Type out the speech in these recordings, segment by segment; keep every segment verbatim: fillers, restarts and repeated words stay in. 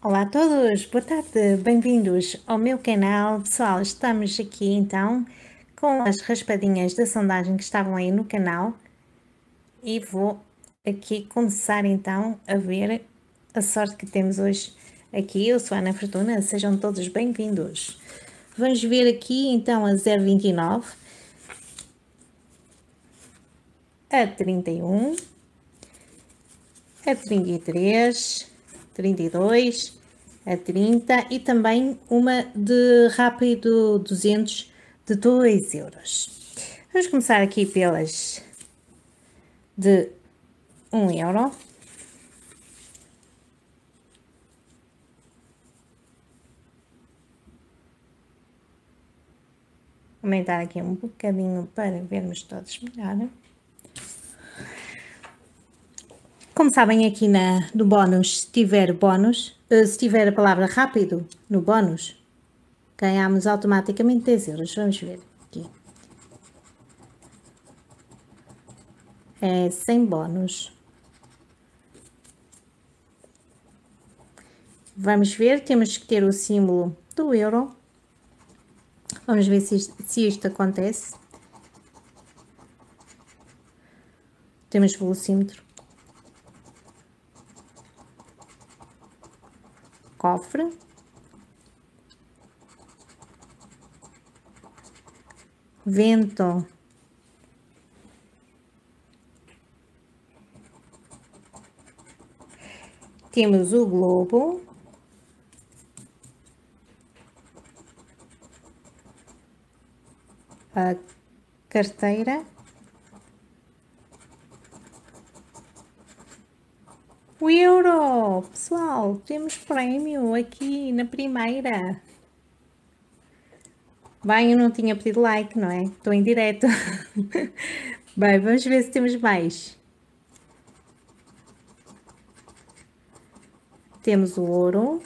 Olá a todos, boa tarde, bem-vindos ao meu canal. Pessoal, estamos aqui então com as raspadinhas da sondagem que estavam aí no canal e vou aqui começar então a ver a sorte que temos hoje aqui. Eu sou a Ana Fortuna, sejam todos bem-vindos. Vamos ver aqui então a zero vinte e nove, a trinta e um, a trinta e três, trinta e dois, a trinta e também uma de rápido duzentos de dois euros. Vamos começar aqui pelas de um euro. Aumentar aqui um bocadinho para vermos todos melhor. Como sabem, aqui na, no bónus, se tiver bónus, se tiver a palavra rápido no bónus, ganhamos automaticamente dez euros. Vamos ver aqui. É sem bónus. Vamos ver, temos que ter o símbolo do euro. Vamos ver se isto, se isto acontece. Temos velocímetro. Cofre. Vento. Temos o globo. A carteira. O euro! Pessoal, temos prémio aqui na primeira. Bem, eu não tinha pedido like, não é? Estou em direto. Bem, vamos ver se temos mais. Temos o ouro.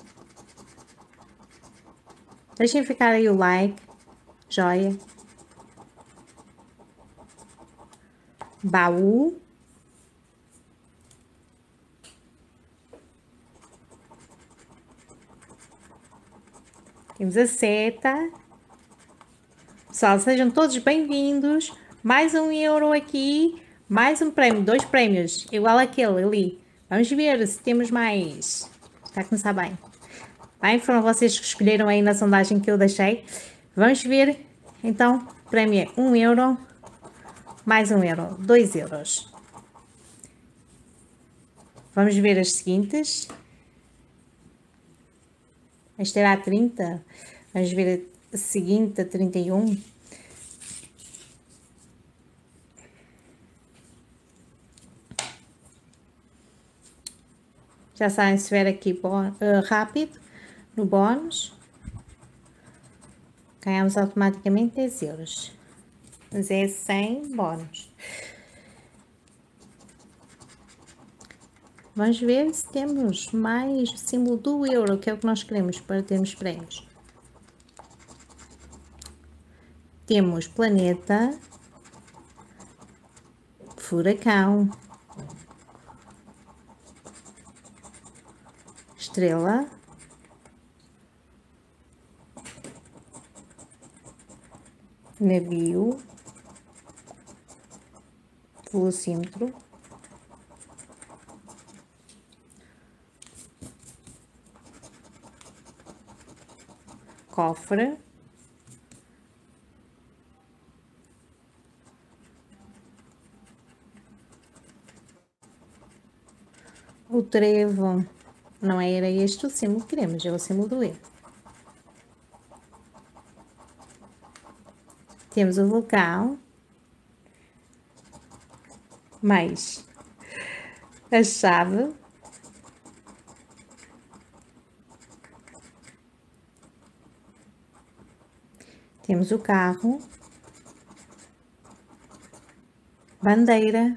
Deixem ficar aí o like. Joia. Baú. Temos a seta. Pessoal, sejam todos bem-vindos. Mais um euro aqui. Mais um prémio. Dois prémios. Igual aquele ali. Vamos ver se temos mais. Está a começar bem. Bem, foram vocês que escolheram aí na sondagem que eu deixei. Vamos ver. Então, prémio é um euro. Mais um euro. Dois euros. Vamos ver as seguintes. Esta era a trinta. Vamos ver a seguinte, a trinta e um. Já sabem, se vier aqui uh, rápido, no bónus, ganhamos automaticamente dez euros. Mas é sem bónus. Vamos ver se temos mais símbolo do euro, que é o que nós queremos para termos prémios. Temos planeta, furacão, estrela, navio, velocímetro, cofre, o trevo. Não era este o símbolo que queremos, é o símbolo do E. Temos o vulcão, mais a chave, temos o carro, bandeira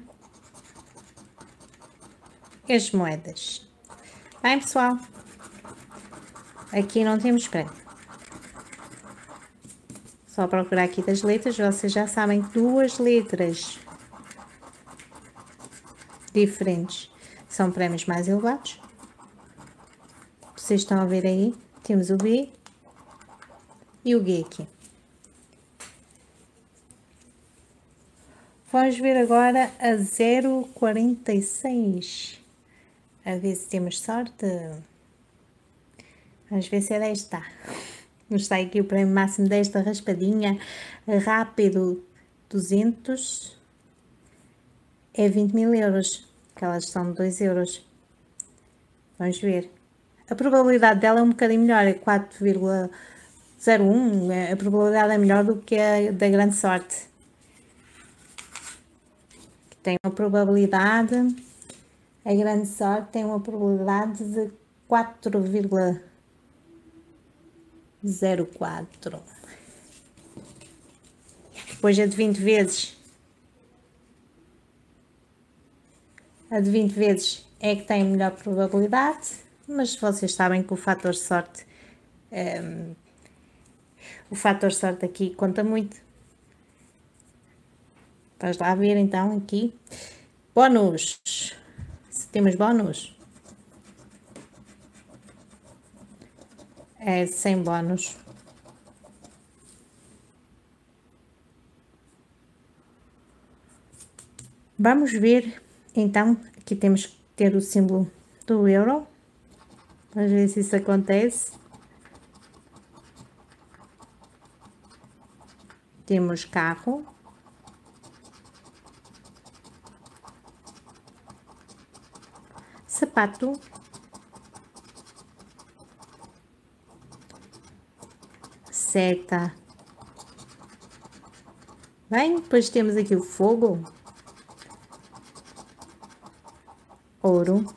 e as moedas. Bem, pessoal, aqui não temos prémio. Só procurar aqui das letras, vocês já sabem, duas letras diferentes são prémios mais elevados. Vocês estão a ver aí? Temos o B e o G aqui. Vamos ver agora a zero quarenta e seis. A ver se temos sorte. Vamos ver se é desta. Nos está aqui o prémio máximo desta raspadinha. Rápido duzentos. É vinte mil euros. Que elas são de dois euros. Vamos ver. A probabilidade dela é um bocadinho melhor. É quatro vírgula zero um. A probabilidade é melhor do que a da grande sorte. Tem uma probabilidade. A grande sorte tem uma probabilidade de quatro vírgula zero quatro. Depois a de vinte vezes. A de vinte vezes é que tem melhor probabilidade, mas vocês sabem que o fator sorte, um, o fator sorte aqui conta muito. Vamos lá ver então aqui. Bónus. Se temos bónus. É sem bónus. Vamos ver, então, aqui temos que ter o símbolo do euro. Vamos ver se isso acontece. Temos carro. Sapato. Seta. Bem, depois temos aqui o fogo. Ouro.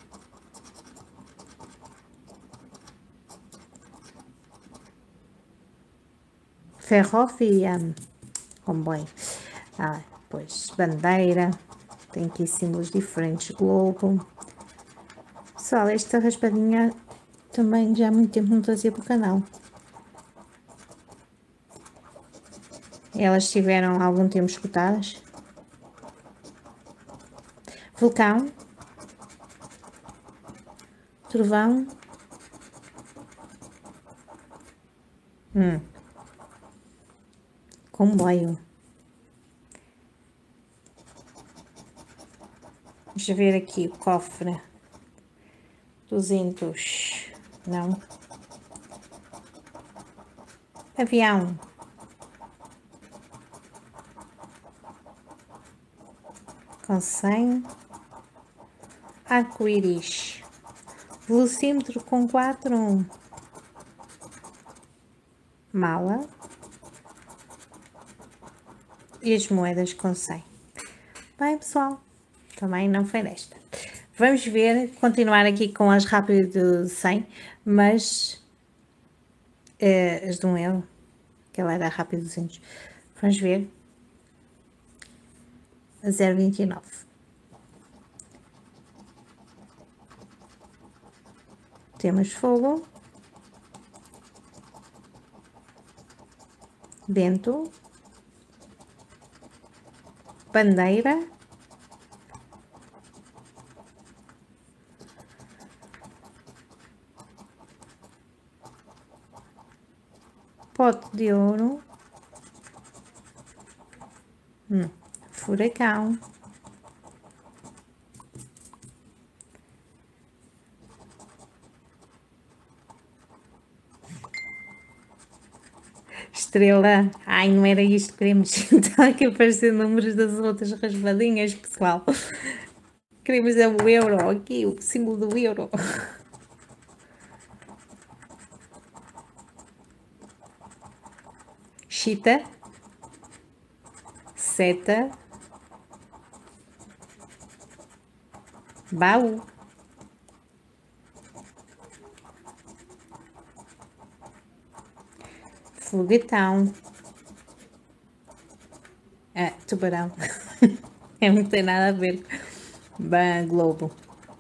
Ferrovia. Comboio. Ah, pois, bandeira. Tem aqui símbolos diferentes. Globo. Pessoal, esta raspadinha também já há muito tempo não trazia para o canal. Elas estiveram algum tempo escutadas. Vulcão. Trovão. Hum. Comboio. Deixa eu ver aqui o cofre. duzentos. Não. Avião. Com cem. Arco-íris. Velocímetro com quatro. Mala. E as moedas com cem. Bem, pessoal, também não foi desta. Vamos ver, continuar aqui com as rápidas de cem, mas uh, as de um euro, que ela era rápido duzentos. Vamos ver a zero vinte e nove. Temos fogo, vento, bandeira, pote de ouro, hum, furacão, estrela. Ai, não era isto que queremos. Então aqui aparecer números das outras raspadinhas, pessoal. Queremos é o euro aqui, o símbolo do euro. Chita, seta, baú, foguetão, ah, tubarão. É, não tem nada a ver. Bem, globo.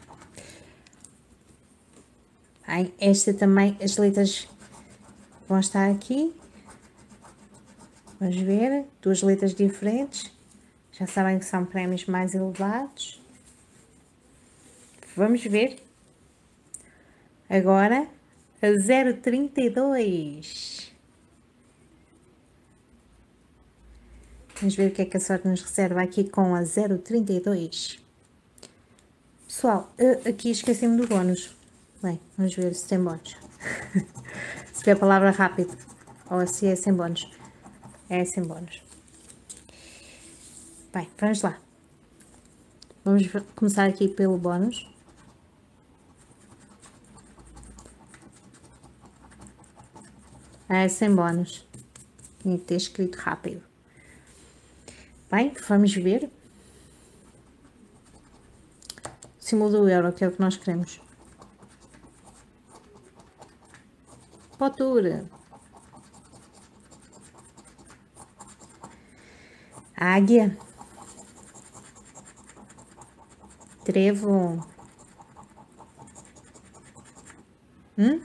Ai, esta também, as letras vão estar aqui. Vamos ver, duas letras diferentes. Já sabem que são prémios mais elevados. Vamos ver. Agora a zero vírgula trinta e dois. Vamos ver o que é que a sorte nos reserva aqui com a zero vírgula trinta e dois. Pessoal, aqui esqueci-me do bónus. Bem, vamos ver se tem bónus. Se é a palavra rápido ou se é sem bónus. É sem bónus. Bem, vamos lá. Vamos começar aqui pelo bónus. É sem bónus. Tinha que ter escrito rápido. Bem, vamos ver. Símbolo do euro, que é o que nós queremos. Potura. Águia. Trevo. Hum?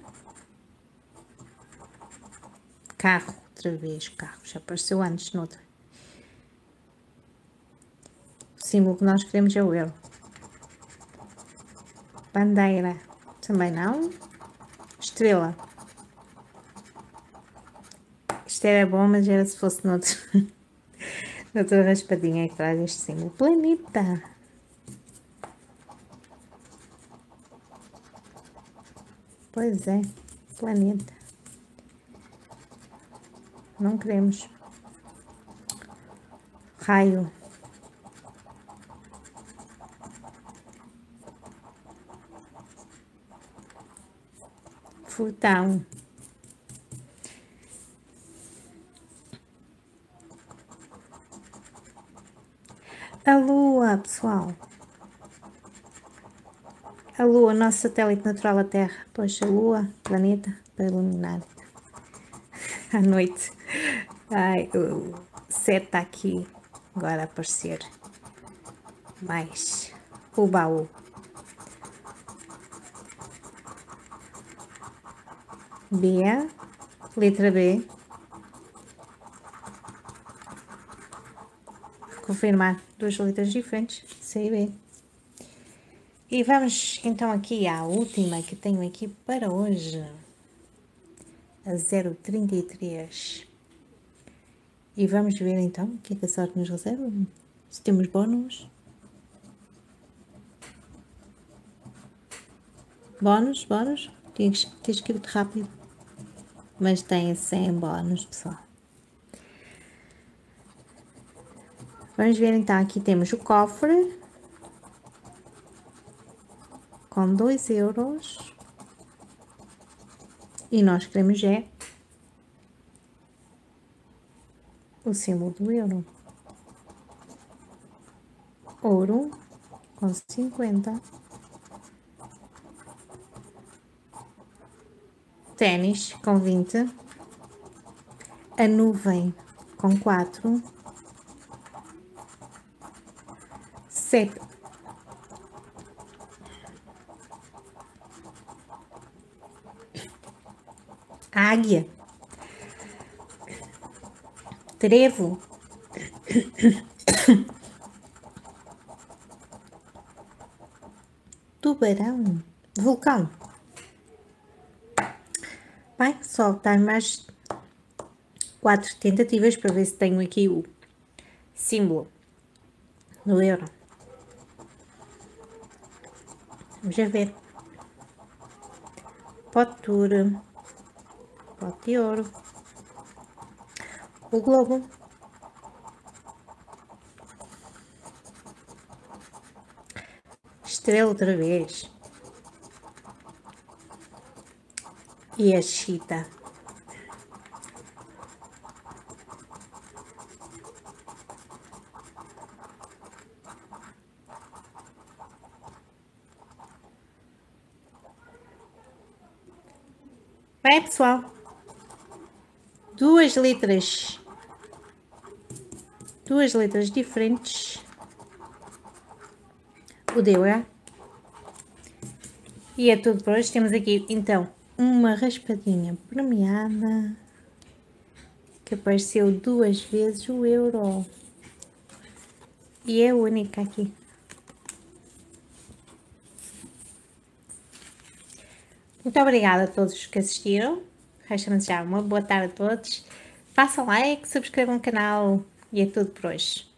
Carro. Outra vez, carro. Já apareceu antes, noutra. O símbolo que nós queremos é o euro. Bandeira. Também não. Estrela. Isto era bom, mas era se fosse noutro. Noutra raspadinha que traz este símbolo. Planeta. Pois é. Planeta. Não queremos. Raio. Furtão. A Lua, pessoal. A Lua, nosso satélite natural à Terra. Pois, a Lua, planeta, para iluminar à noite. Ai, o sete está aqui agora a aparecer. Mais o baú. B, letra B. Confirmar duas letras diferentes, C e B. E vamos então aqui à última que tenho aqui para hoje. A zero vírgula trinta e três. E vamos ver então o que é que a sorte nos reserva. Se temos bónus. Bónus, bónus. Tinha que ter escrito rápido. Mas tem cem bónus, pessoal. Vamos ver então, aqui temos o cofre. Com dois euros. E nós queremos é o símbolo do euro. Ouro com cinquenta. Ténis com vinte. A nuvem com quatro. Sete. Águia. Trevo. Tubarão. Vulcão. Bem, só dar mais quatro tentativas para ver se tenho aqui o símbolo do euro. Vamos a ver. Potura. Pote de ouro. O globo. Estrela outra vez. E a chita. Bem, pessoal, duas letras, duas letras diferentes, o deu é? E é tudo por hoje. Temos aqui, então, uma raspadinha premiada, que apareceu duas vezes o euro, e é a única aqui. Muito obrigada a todos que assistiram. Resta-me já uma boa tarde a todos. Façam like, subscrevam o canal e é tudo por hoje.